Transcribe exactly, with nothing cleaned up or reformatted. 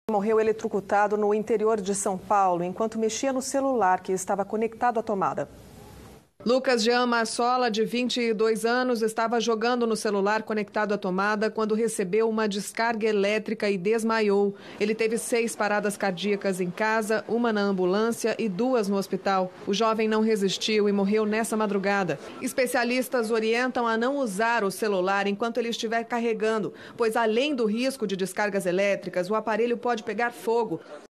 Morreu eletrocutado no interior de São Paulo enquanto mexia no celular que estava conectado à tomada. Lucas Jean Marsola, de vinte e dois anos, estava jogando no celular conectado à tomada quando recebeu uma descarga elétrica e desmaiou. Ele teve seis paradas cardíacas em casa, uma na ambulância e duas no hospital. O jovem não resistiu e morreu nessa madrugada. Especialistas orientam a não usar o celular enquanto ele estiver carregando, pois além do risco de descargas elétricas, o aparelho pode pegar fogo.